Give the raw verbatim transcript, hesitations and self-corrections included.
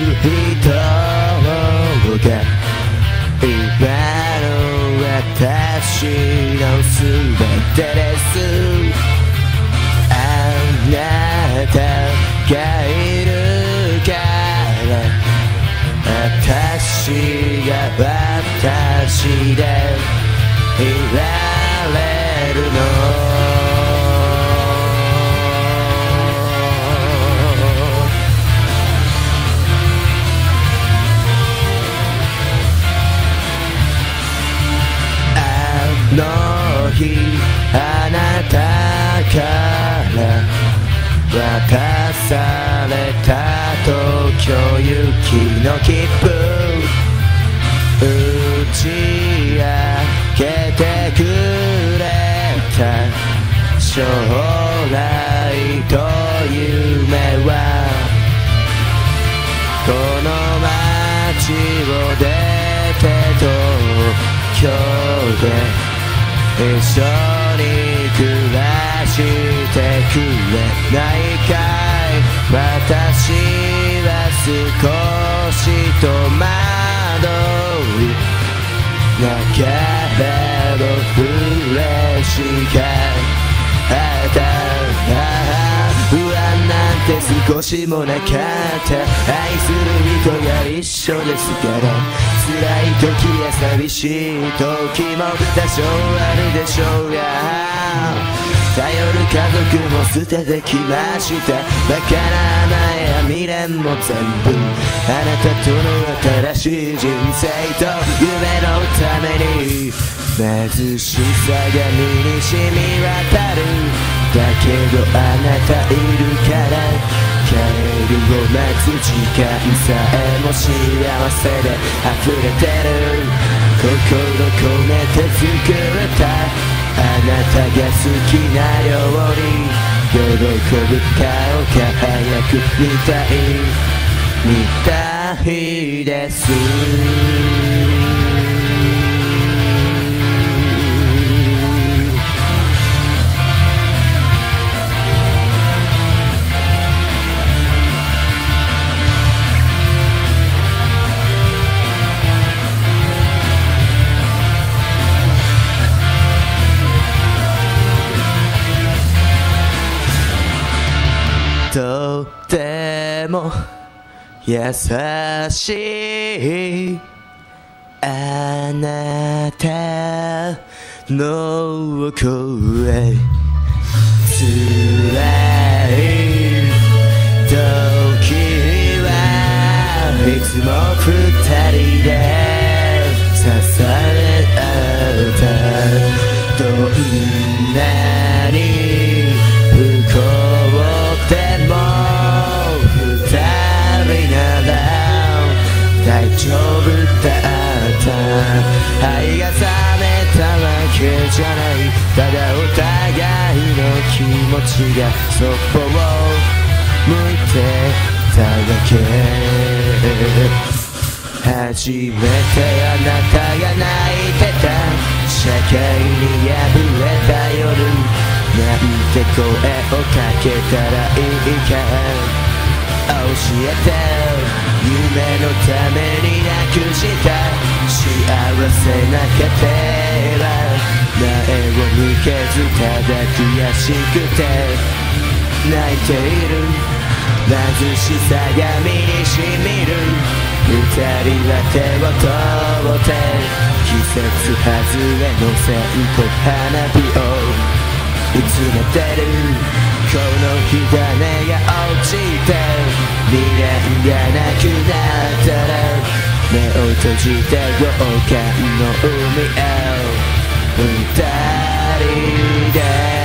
人が今の私のすべてです。あなたがいるから私が私でいられるの。あの日あなたから渡された東京行きの切符打ち明けてくれた将来と夢はこの街を出て東京で一緒に暮らしてくれないかい。私は少し戸惑うだけれど嬉しかった不安なんて少しもなかった。愛する人が一緒ですから辛い時や寂しい時も多少あるでしょうが頼る家族も捨ててきました。バカな甘えや未練も全部あなたとの新しい人生と夢のために貧しさが身に染み渡るだけどあなたいるから帰りを待つ時間さえも幸せで溢れてる心込めて作ったあなたが好きな料理喜ぶ顔輝くみたいみたいですとても優しいあなたの声辛い時はいつも二人で支え合ったどんなに不幸大丈夫だった愛が冷めたわけじゃないただお互いの気持ちがそっぽを向いてただけ初めてあなたが泣いてた社会に破れた夜なんて声をかけたらいいか教えて夢のためになくした幸せな家庭は前を向けずただ悔しくて泣いている貧しさが身にしみる二人は手を取って季節外れの線香花火を見つめてるこの火種が落ちて未練がなくなったら目を閉じて豪華の海へ二人で